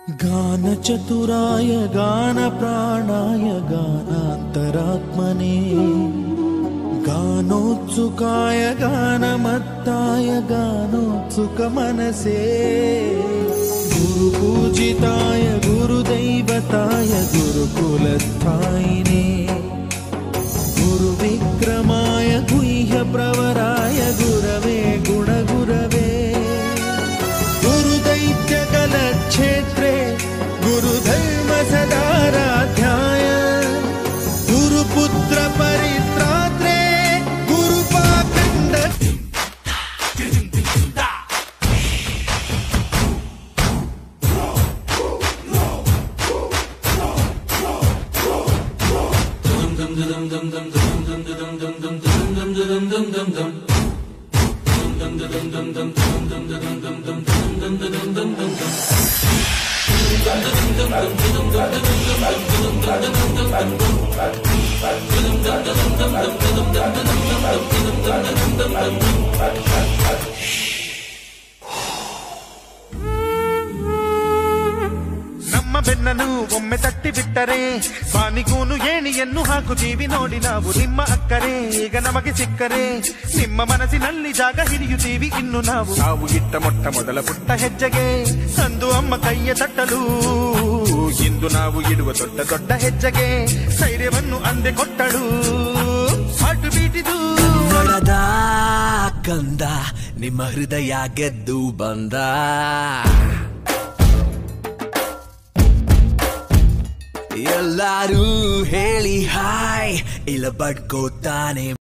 गान चतुराय गान प्राणाय गानांतरात्मने गानोत्सुकाय गानमत्ताय गानोत्सुक मनसे गुरुपूजिताय गुरुदैवताय गुरुकुलस्थायिने गुरुविक्रमाय गुह्य प्रवराय गुरवे गुणगुरवे गुरुदैत्यकलक्षेत्रे गुरुधर्म सदाराध्याय गुरुपुत्र परित्रात्रे गुरुपाखंड ನಮ್ಮ ಬೆನ್ನನ್ನು ಒಮ್ಮೆ ತಟ್ಟಿ ಬಿಟ್ಟರೆ ಬಾನಿಗೂನು ಏಣಿಯನ್ನು ಹಾಕುತ್ತೀವಿ ನೋಡಿ ನಾವು ನಿಮ್ಮ ಅಕ್ಕರೆ ಈಗ ನಮಗೆ ಸಿಕ್ಕರೆ ನಿಮ್ಮ ಮನಸ್ಸಿನಲ್ಲಿ ಜಾಗ ಹಿಡಿಯುತ್ತೀವಿ ಇನ್ನು ನಾವು ಇಟ್ಟ ಮೊಟ್ಟ ಮೊದಲ ಪುಟ್ಟ ಹೆಜ್ಜೆಗೆ ಅಂದು ಅಮ್ಮ ಕೈಯ ತಟ್ಟಲು ಇಂದು ನಾವು ಇಡುವ ದೊಡ್ಡ ದೊಡ್ಡ ಹೆಜ್ಜೆಗೆ ಧೈರ್ಯವನ್ನು ಅಂದೆ ಕೊಟ್ಟಳು ಹಾಟು ಬೀಟಿದು ಹೊಡೆದ ಕಂದ ನಿಮ್ಮ ಹೃದಯ ಗೆದ್ದು ಬಂದ ಎಲ್ಲರೂ ಹೇಳಿ ಹಾಯ್ ಇಲ್ಲ ಬಡ್ಕೋತಾನೆ